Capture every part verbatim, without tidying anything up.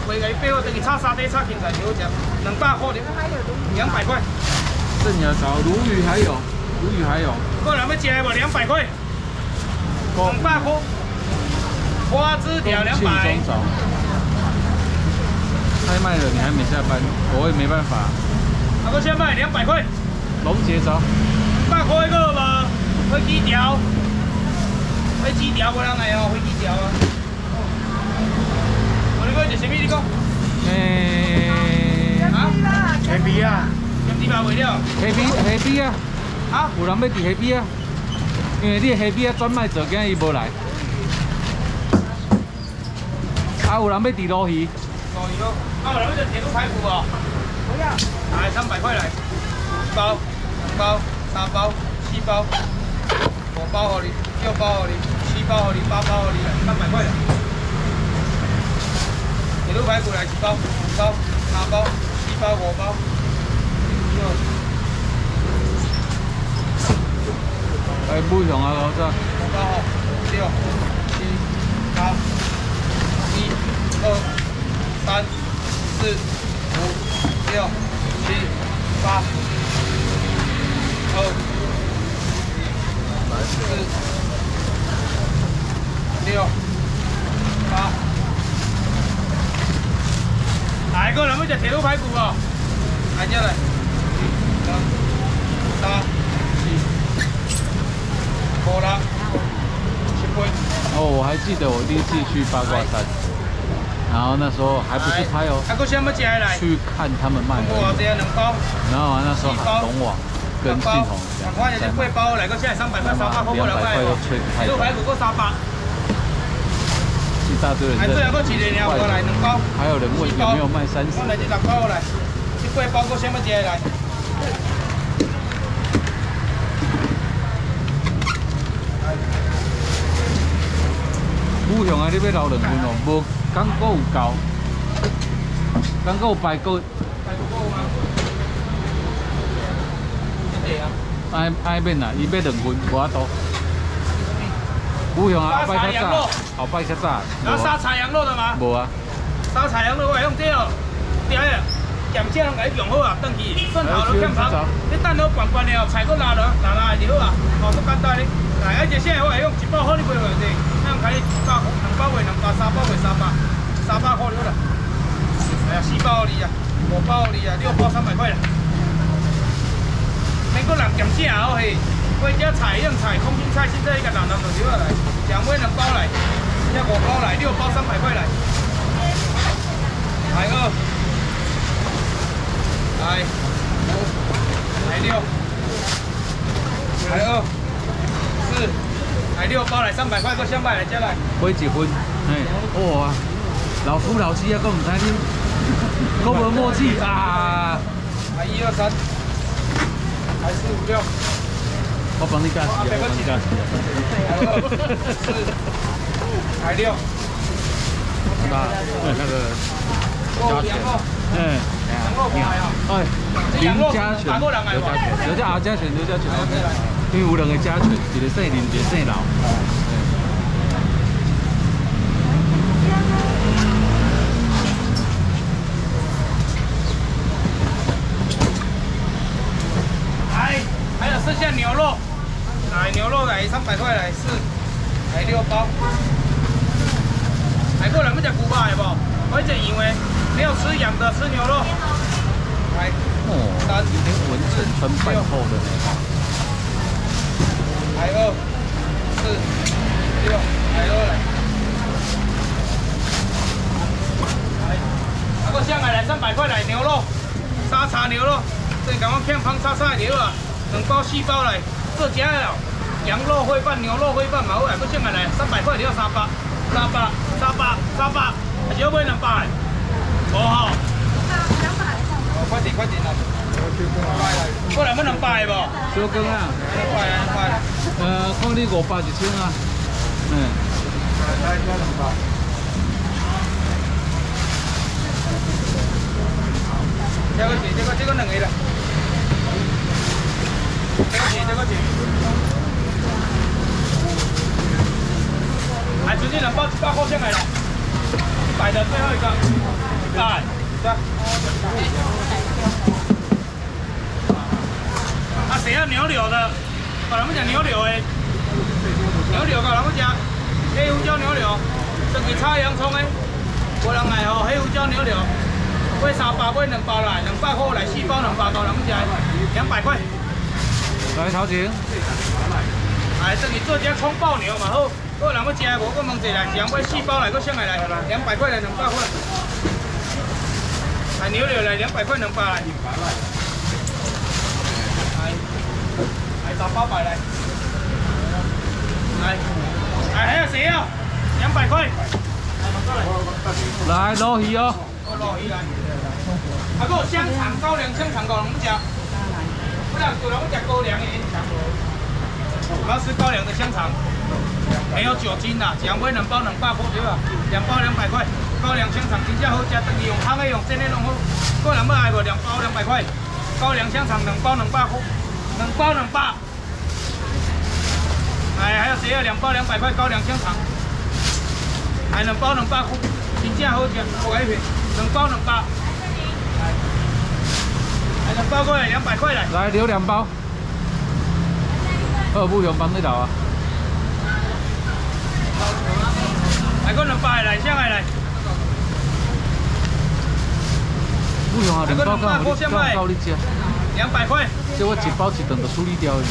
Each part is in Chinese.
回给背后等于炒沙爹、炒芹菜就好食，两百块的，两百块。 正牙膏、鲈鱼还有，鲈鱼还有。 过来要吃的无？两百块，两百块。花枝条两百。 太慢了，你还没下班，我也没办法。 啊，个下卖两百块。 龙节招。 百块个无？飞机条。飞机条无人来哦，飞机条啊。我你讲是啥物？你讲？ 诶。啊？ 黑皮啊？ 咸猪肉袂了。 黑皮黑皮啊！ 啊？ 有人要伫黑皮啊？因为你黑皮啊专卖做，今日伊无来。啊，有人要伫鲈鱼。 鲈鱼哦。啊，有人要吃铁路排骨哦。不要。来，三百块来。一包、两包、三包、四包、五包给你，六包给你，七包给你，八包给你，三百块来。铁路排骨来几包？五包、三包、七包、五包。六。 来不同啊，老师。 五包哦，六、七、八、一、二、三、四、五、六、七、八、二、四、六、八。来个人要食铁路排骨哦？来这来，一、二、三、四、五、六、七八。 哦，我还记得我第一次去八卦山，然后那时候还不是拍哦， 还有什么吃的来？ 去看他们卖。 我这两包。 然后那时候喊龙网跟信统两块钱贵包来个现在三百块，三百块过两块。铁路排骨过三百。 一大堆人在。 还有个几年了，我来两包。 还有人问有没有卖三十？ 我来这六包来，这贵包过什么吃的来？ 武雄啊，你要留两份哦，无港股有够，港股有排骨。 排骨够吗？对啊。 爱爱免啦，伊要两份，无法度。武雄啊，后摆较早，后摆较早。 然后杀柴羊肉的吗？ 无啊。 杀柴羊肉我用这哦，对啊，咸菜拢给用好啊，转去蒜头都欠芳，你蛋都拌拌了，菜搁拉落拉拉就好啊，哦，足简单哩。来，而且现在我会用一包好，你买袂得，那样开一包两包卖两包，三包卖三百，三百块了啦。哎呀，四包你啊，五包你啊，六包三百块啦。免搁人咸正哦嘿，买只菜用菜，空心菜、青菜一个拿拿就对来，两买两包来，这五包来，六包三百块来。来二，来五，来六，来二。是，来六包来三百块，搁两百来加来。 买一份，嘿，哇，老夫老妻啊，搁唔知啉，搁无默契啊。 来一二三，来四五六， 我帮你加时，我帮你加时。 来二四，来六， 那那个加权，嗯，你好，哎，林家权，刘家权，刘家阿家权，刘家权。因为有两个家犬，一个姓林，一个姓老。 来，还有剩下牛肉，来牛肉来三百块来四，来六包。来过来，要吃牛排不？我这以为没有吃羊的，吃牛肉。来， 哦， 三， 今天文成穿半厚的呢。 来二、四、六，来二来。来，那个香海来三百块来牛肉，沙茶牛肉，这刚刚片方沙沙的牛啊，两包四包来，这家了，羊肉烩饭、牛肉烩饭嘛好来，个香海来三百块，你要三百，三百，三百，三百，还是要买两百？无吼。两百。哦，快点快点来。过来要两百无？ 小羹啊。 两百两百。 呃，看你五百一千啊。嗯。 来加两百。 这个钱，这个这个两个啦。这个钱，这个钱。来，直接两包一百块钱来了，一百的最后一个。 百。啊，谁要牛柳的？把人们讲牛柳诶，牛柳搞人们讲黑胡椒牛柳，这个炒洋葱诶，无人爱吼黑胡椒牛柳，买三百买两包来，两百块来四包两百包人们讲两百块。 来头前。 哎，这里做只葱爆牛嘛好，好人要吃无，我问一下，想买四包来，我上来来，两百块来两百块。哎，牛柳来两百块两包来。哎。 找八百来，来，哎，还有谁要？两百块， 来鲈鱼哦， 鲈鱼来，还有香肠、高粱香肠，高粱不吃，不然有人不吃高粱的，我要吃高粱的香肠，没有酒精的，两杯两包两百块对吧？两包两百块，高粱香肠真正好吃，等于用汤的用真的弄好，个人要爱无？两包两百块，高粱香肠两包两百块，两包两百。 哎，还有谁要两包两百块高粱香肠？哎，两包两百块，真正好吃，我一片，两包两百。哎，两包过来，两百块来。 来留两包。二不用帮你倒啊。 来个两百来，上来来。 不用啊，两包够我够够你吃。 两百块。 这我一包一顿就处理掉了。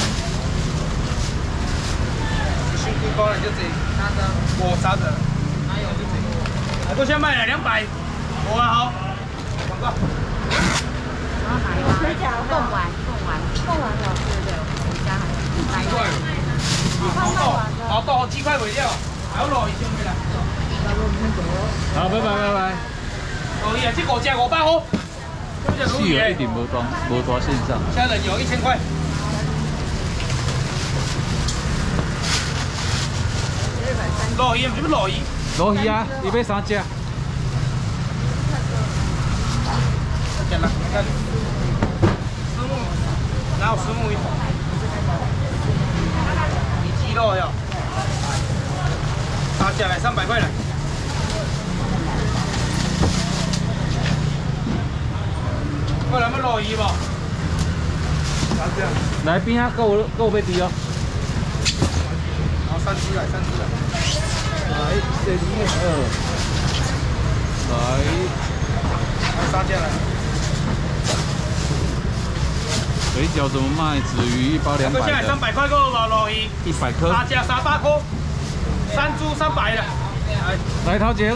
一包了就这，我啥的，哪有就这，我先卖了两百，我好，广告。 水饺贡丸，贡丸，贡丸有，对对对，我们家还有。 几块？好多，好多，几块尾料，还有鲈鱼先回来。 好，拜拜拜拜。 鲈鱼啊，这五只五百块。 是有一定无多无多线上。 现在有一千块。 鲈鱼是不是鲈鱼？ 鲈鱼啊，你买三只。 见了，看。石目，哪有石目鱼？里脊肉要。三只来三百块来。过来么鲈鱼不？三只。 来边啊，够够要滴哦。 好，三只来，三只来。 来，这里二，来， 三件来。 水饺怎么卖？纸鱼一包两百。 现在三百块够了，鲈鱼。 一百颗。 八加三百块，三株三百的。 来，来头前。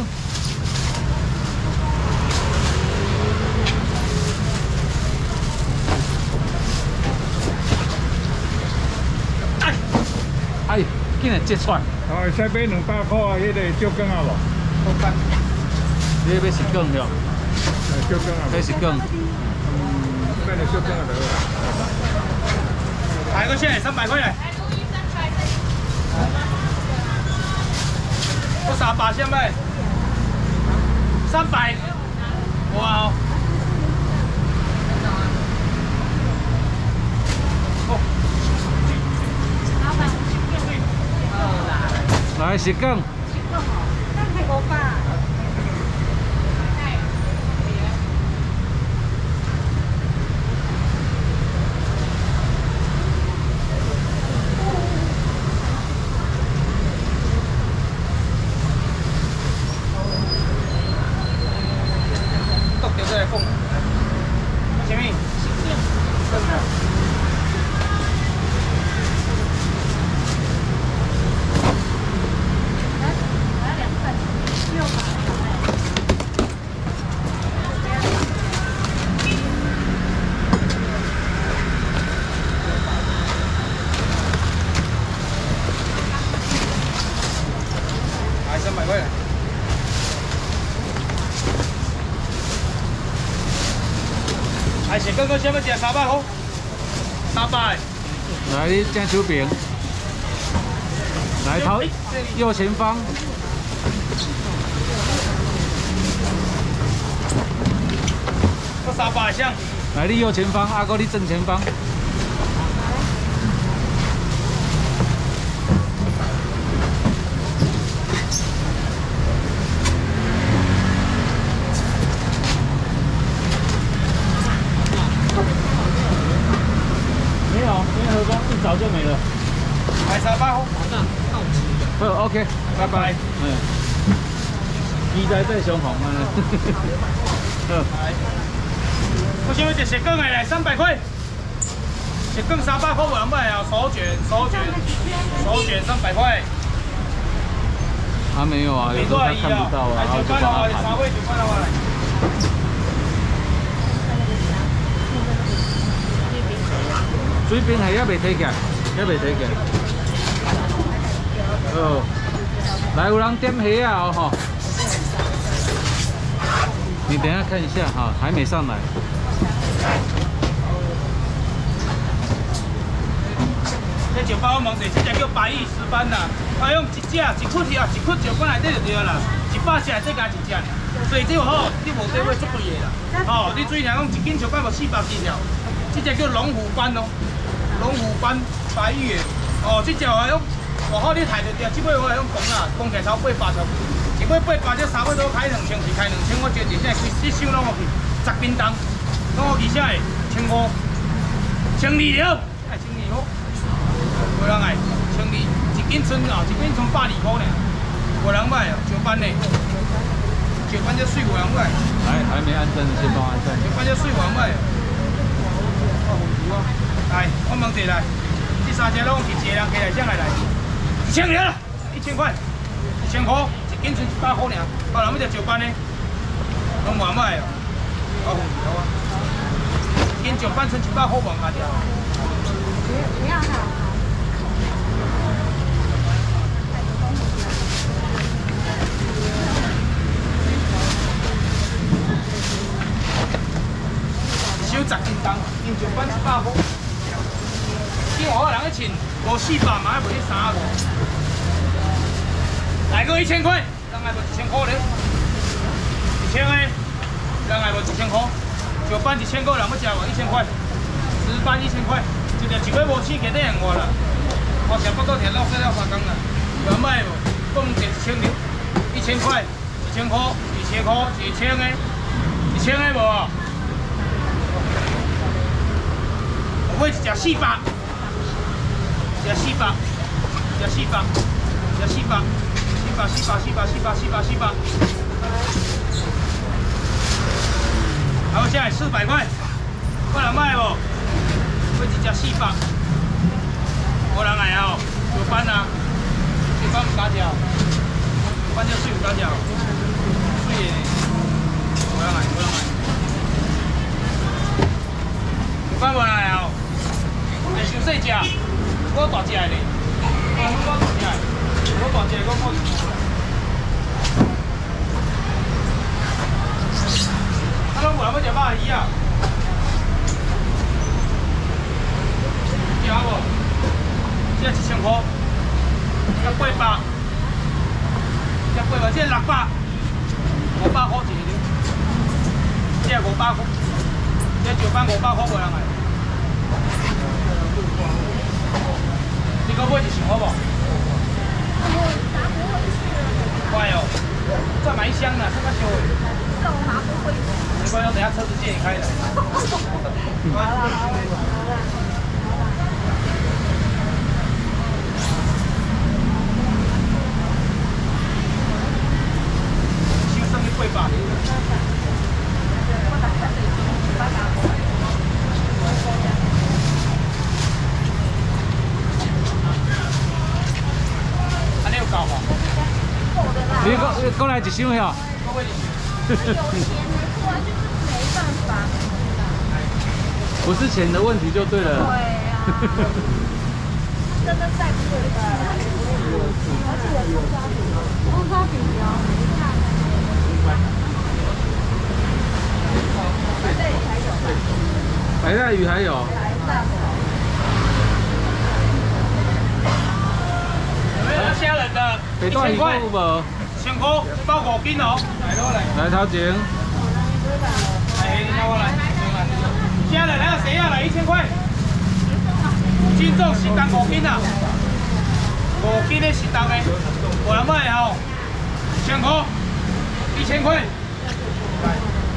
哎，哎，竟然接出来。 哦，再买两百块啊，迄个竹竿啊无？ 好看。 你要是梗了？ 竹竿啊， 那是梗。 嗯，买个竹竿就好啦。 来个现在三百块来。我三百先卖。三百。哇哦。 来是梗， 但係我爸。 剁掉再来讲，什么？三百块了。还是哥哥先要吃三百块，三百。 来，你酱手饼，来头右前方。 我三百箱。 来，你右前方，阿哥你正前方。 来 OK， 拜拜。嗯，鸡仔在上红啊。好。 我想要一石羹的来三百块，石羹三百块不能买啊，手卷手卷手卷三百块。 他没有啊，有时候他看不到啊，然后就帮他盘。水冰还也未提起来，也未提起来。哦，来有人点虾啊哦吼。你等一下看一下哈，还没上来。 这石斑我问者，这只叫白玉石斑啦，啊用一只一窟是啊，一窟石斑内底就对啦，一百只内底加一只尔，所以这个吼，你无地买足贵的啦。哦，你注意听讲，一斤石斑无四百几条，这只叫龙虎斑哦，龙虎斑白玉的。哦，这只话用外口你抬着钓，这尾我用公啦，公起来超八百条，一尾八百只三尾都开两千，是开两千，我绝对现在规一箱拢落去，十斤重，拢落去啥的，千五，千二了，哎，千二好。无人爱，千二一斤剩哦，一斤剩百二块呢，无人买哦，石斑呢，石斑这水无人买。 来，还没按赞的先帮按赞。 石斑这水无人买哦。哦，红猪啊！来，我问一来，这三只拢是一个人加来谁来来？一千了啦，一千块，一千块，一斤剩一百块尔。别人要食石斑呢，拢无人买哦。哦，红猪啊！一斤石斑剩一百块无人买掉。 不要哈。 小十斤重，斤石斑一百块。今外口人去称，无四百嘛，还卖你三五。来个一千块，人爱无一千块咧？一千个，人爱无一千块？石斑一千个，人要食无一千块？石斑一千块，一条一个月无钱，给得人我啦。我食不到田，浪费了三工啦。有卖无？讲一一千六，一千块，一千块，二千块，一千个，一千个无？我一只四百，一只四百，一只四百，一只四百，四百四百四百四百四百四百，好，现在四百块，有人买无？我一只四百，无人来哦，石斑啊，石斑唔敢食，石斑这水唔敢食，水的，无人来，无人来，石斑无人来哦。会伤细只，我大只的咧，我大只的，我大只的，我我。啊，拢无人要食肉鱼啊？有无？这一千块，这八百，这八百，这六百，五百块一个，这五百块，这石斑五百块无人来。你个买一箱好不好？快哦，再买一箱啦，这么久诶。这我拿不回去。没关系，等下车子借你开的。好了好了好了。先生你贵吧？ 你过过来一箱呀？ 有钱没错，就是没办法。 不是钱的问题就对了。 对啊，真的再贵的。而且有葱抓饼，葱抓饼哦，你看。这里还有吧？ 白带鱼还有。 有没有要虾仁的？ 北段鱼够无？ 千块包五斤哦，来咯来。 来头前。 来，你拿过来。虾仁还有谁要来？一千块。斤重是当五斤啊，五斤的是当的，无人买吼，千块，一千块。来。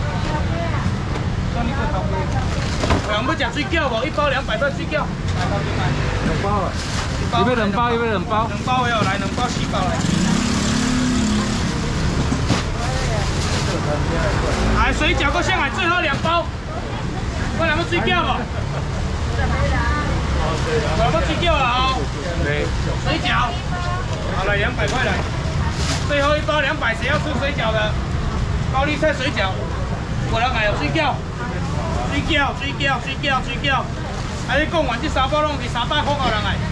你个头龟。有人要食水饺无？一包两百块水饺。来，头前来。两包啊。一包包。 要两包，要两包。 两包要来，两包四包来。哎，水饺搁上来，最后两包。我两个水饺无？我两个水饺啊哦。对。水饺。好来两百块来。最后一包两百，谁要吃水饺的？高丽菜水饺。我来买水饺。水饺，水饺，水饺，水饺。啊！你讲完这三包拢是三百块够人来。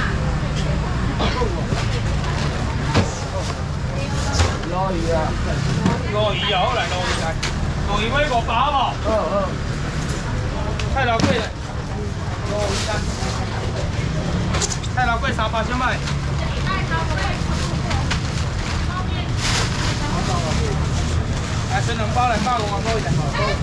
鲈鱼啊！鲈鱼啊，好来鲈鱼来。鲈鱼买五包无？好好。太老贵了。鲈鱼干。太老贵三包先卖。来，剩两包来，百五啊，多一点。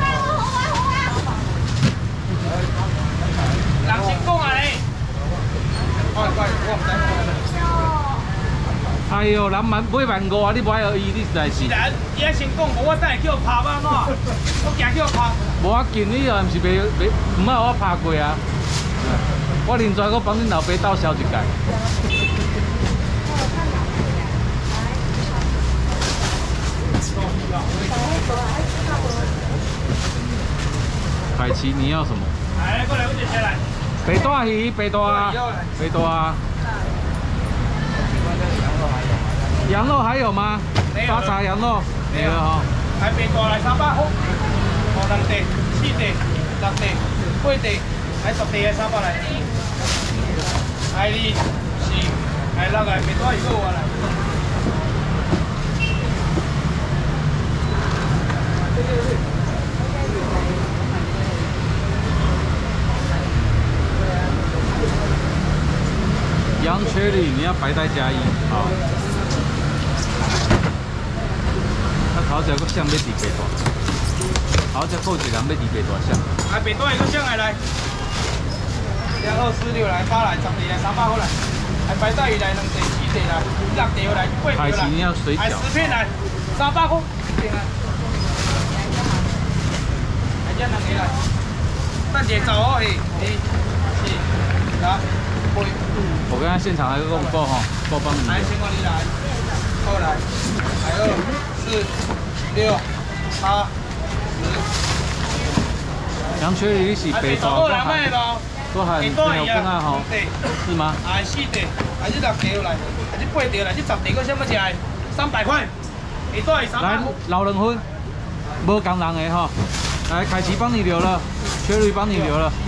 人先讲啊你。快快，我唔知。 哎呦，人万买万五啊！你买而已，你实在是。 是然，伊爱先讲，无我等下叫拍吧喏，我惊叫拍。 无要紧，你又毋是袂袂唔好我拍过啊。我另专我帮恁老爸斗消一届。海奇，你要什么？ 来，过来，我接下来。 北大鱼，北大，北大。羊肉还有吗？沙茶羊肉没有哈。 来北大来三百块，五两地、四地、六地、八地，来十地的三百来。来二、四、来六个北大鱼够我来。 羊缺里你要白带加一，好。那头一个香要伫白大，头一个一人要伫白大香。 来白大一个香来来，两二四六来八来十地来三百块来，来白带鱼来两地四地来六地来八地来， 海奇你要水饺， 来十片来三百块，一定啊。来这两个来，等下走哦嘿，二、四、六、八。 我刚才现场还有个报哈，报帮你。 来，先过你来，后来，来二、四、六、八、十。 羊缺里是北大， 多含， 多含没有更爱吼，是吗？ 啊，四地，啊，这六条来，啊，这八条来，这十条个什么价？三百块，一袋三百块。 来，老两份，无工人的哈。来，凯奇帮你留了，缺里帮你留了。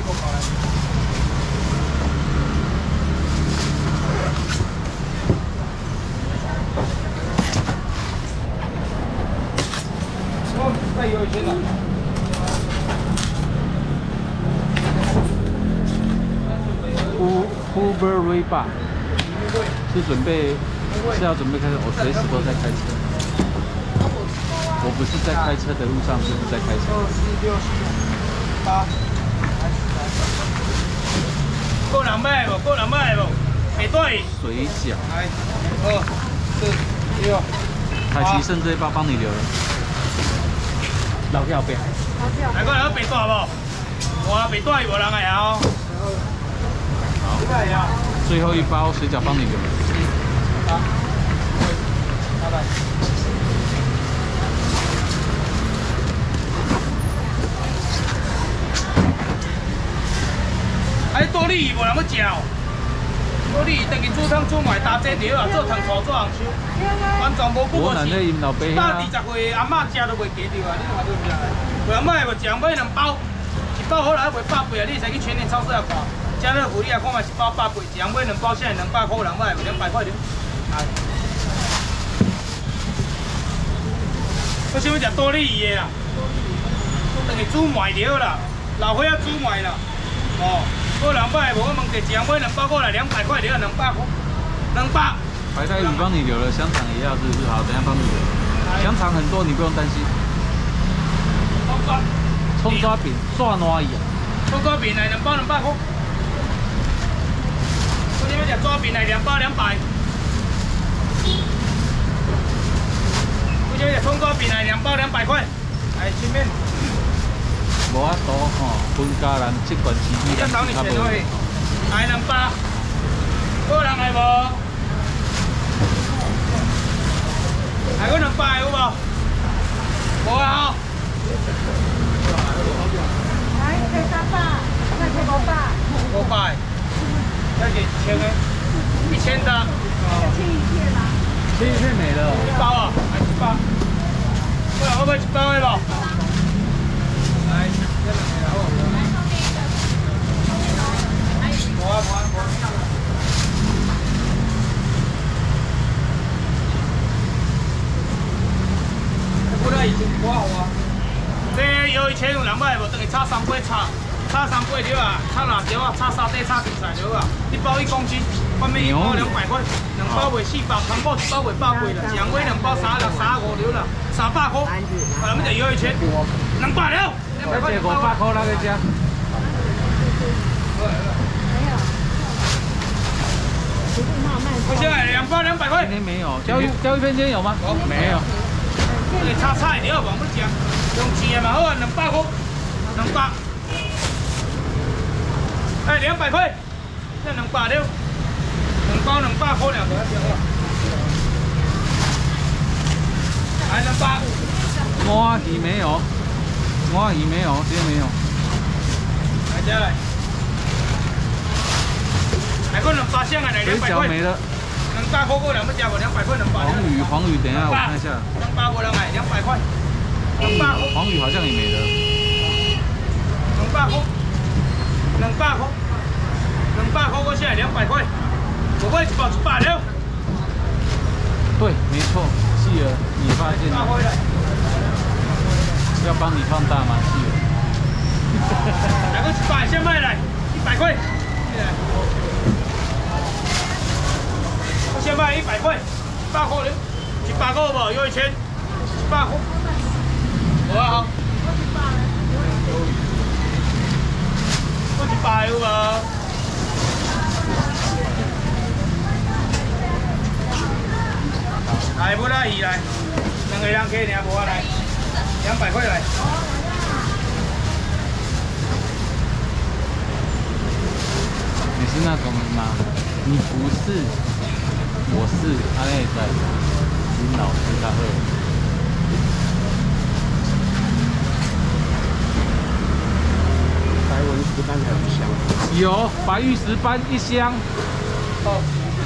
再有一些了。 Hu Huber Bar 是准备是要准备开车，我随时都在开车。我不是在开车的路上，就是在开车。 二四六八，够人买无？够人买无？北大鱼。 水饺。 来，二四六。 凯奇剩这一包帮你留了。老票边。 来过来个白带无？哇，白带无人来啊！好， 最后一包水饺帮你留。 好，拜拜。哎，多利无人要食哦。多利等于煮汤煮糜搭这条啊，做汤炒做红烧，完全无顾过事。大二十岁阿嬷食都袂记着啊，你看对不对？有人买无食，买两包，一包好来卖百八啊！你使去全年超市来看，家乐福你来看嘛，一包百八，一人买两包，现在两百块，人买两百块了。哎，我想要食多利鱼的啦，等于煮糜条啦，老伙仔煮糜啦，哦。我两百无，我问第一人买两包过来两百块，你要两百块，两百。 白带鱼帮你留了，香肠也要，是不是？好，等下帮你留。香肠很多，你不用担心。 葱抓， 葱抓饼，蒜哪鱼啊？ 葱抓饼来两包两百块。我这边食抓饼来两包两百。我这边食葱抓饼来两包两百块，来前面。 无法度吼，分家人即款生意， 你要找你钱可以，来两包。 有人来无？还有两百有无？无啊吼。 来，这三百，那这五百。 五百，那是一千的，一千的。 切一片啦。 切一片没了。 一包啊，还一包。我来，我买一包的无？来，这两个然后。无啊无啊无啊。不然已经挂好啊。这有以前有两百无，等于差三倍差。炒三八条啊，炒辣椒啊，炒沙底、炒芹菜条啊，一包一公斤，外面一包两百块，两包卖四百，全部一包卖百几啦，洋威两包三两三五条啦，三百块，咱们就要一千，两百了，两百块， 五百块那个价。 没有。不是那卖。 我现在两包两百块。 今天没有，钓鱼钓鱼片今天有吗？没有。 这个炒菜条我们讲，用钱的嘛好啊，两百块，两百。哎，两百块，这两百了，两包两百块两个，来两百。 摸鱼没有，摸鱼没有，今天没有。 来这来，还有两百箱啊，来两百块。 没了。 两百块过两百加我两百块两百。 黄鱼，黄鱼，等一下我看一下。 两百过两百，两百块。两百块。 黄鱼好像也没了。 两百块。两百块，两百块，我现在两百块，我买一包一百了。 对，没错，细儿，你发现了？要帮你放大吗，细儿？ 来个一百，先卖来，一百块。我先卖一百块，一百块了，一百块无？有一千，一百块。好啊好。我一百有无？来，不拉鱼来，两个人客尔无啊来，两百块来。 你是那种人吗？你不是，我是，他那在，林老师他会。 白纹石斑还有一箱。 有白玉石斑一箱。 哦。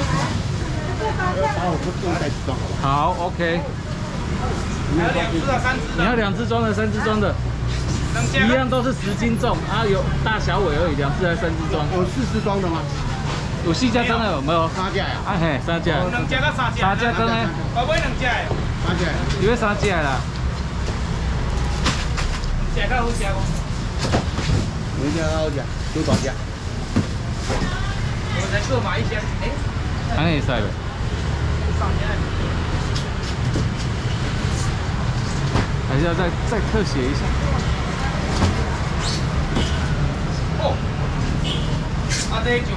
把我不用袋子装好。 好 ，OK。 还有两只啊，三只的。 你要两只装的，三只装的。一样都是十斤重啊，有大小尾而已，两只还是三只装？ 有四只装的吗？ 有四只装的有没有？ 三只呀。 啊嘿，三只。 两只到三只。 三只装的。 我买两只的。 三只。 因为三只啦。 食较好食无？ 有一只好食，有大只。 我再各买一箱。哎。 安尼会使袂？ 上只。 还是要再再特写一下。 哦。啊，这就。